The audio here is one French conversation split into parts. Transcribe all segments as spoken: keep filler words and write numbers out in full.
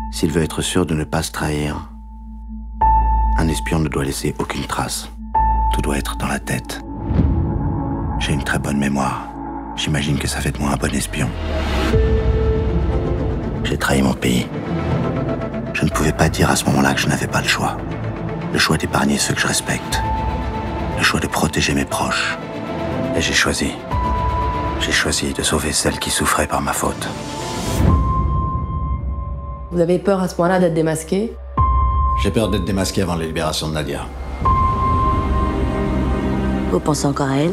S'il veut être sûr de ne pas se trahir, un espion ne doit laisser aucune trace. Tout doit être dans la tête. J'ai une très bonne mémoire. J'imagine que ça fait de moi un bon espion. J'ai trahi mon pays. Je ne pouvais pas dire à ce moment-là que je n'avais pas le choix. Le choix d'épargner ceux que je respecte. Le choix de protéger mes proches. Et j'ai choisi. J'ai choisi de sauver celles qui souffraient par ma faute. Vous avez peur à ce point-là d'être démasqué? J'ai peur d'être démasqué avant la libération de Nadia. Vous pensez encore à elle?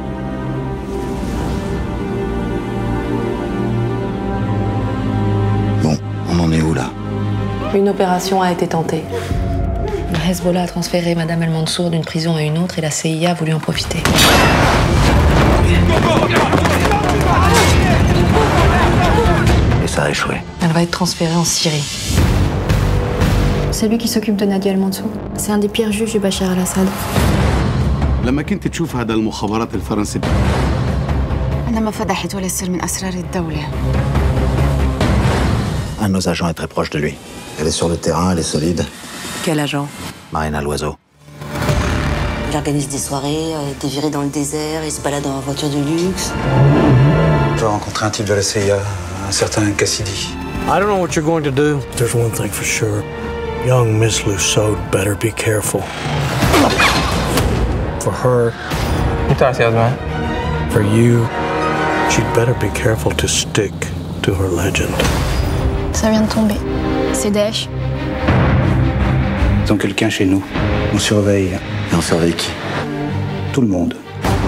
Bon, on en est où là? Une opération a été tentée. Le Hezbollah a transféré Madame El Mansour d'une prison à une autre et la C I A a voulu en profiter. Et ça a échoué. Elle va être transférée en Syrie. C'est lui qui s'occupe de Nadia El Mansour. C'est un des pires juges de Bachar al-Assad. لما كنت تشوف هذا المخابرات الفرنسي أنا ما فضحت ولا سر من أسرار الدولة. Un de nos agents est très proche de lui. Elle est sur le terrain, elle est solide. Quel agent? Marina Loiseau. Il organise des soirées, il était viré dans le désert, il se balade en voiture de luxe. Je dois rencontrer un type de la C I A, un certain Cassidy. I don't know what you're going to do. There's one thing for sure. Young Miss Lusso better be careful. For her, for you, she'd better be careful to stick to her legend. Ça vient de tomber. C'est Daesh. Ils ont quelqu'un chez nous. On surveille. Et on surveille qui? Tout le monde.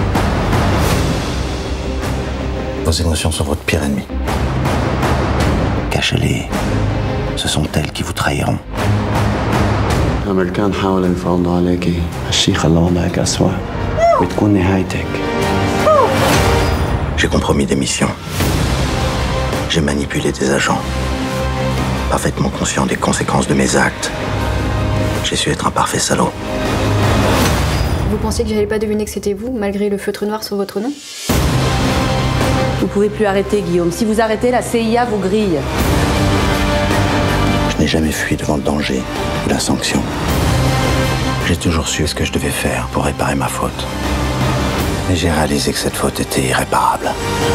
Vos émotions sont votre pire ennemi. Cachez-les. Ce sont elles qui vous trahiront. الأمريكان حاولوا يفرضوا عليكي هالشي خلى وضعك أسوأ بتكون نهايتك. J'ai compromis des missions. J'ai manipulé des agents. Parfaitement conscient des conséquences de mes actes. J'ai su être un parfait salaud. Vous pensiez que j'allais pas deviner que c'était vous, malgré le feutre noir sur votre nom? Vous pouvez plus arrêter, Guillaume. Si vous arrêtez, la C I A vous grille. Je n'ai jamais fui devant le danger ou la sanction. J'ai toujours su ce que je devais faire pour réparer ma faute. Mais j'ai réalisé que cette faute était irréparable.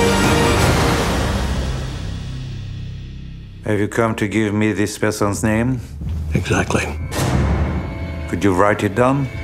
Have you come to give me this person's name? Exactly. Could you write it down?